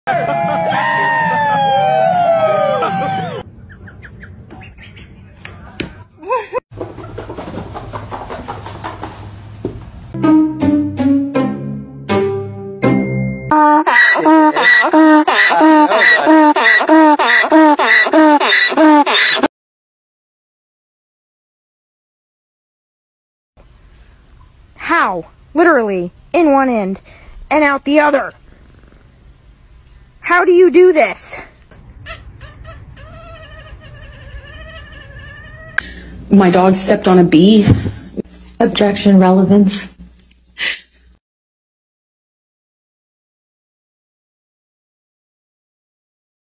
How? Literally, in one end and out the other. How do you do this? My dog stepped on a bee. Objection, relevance.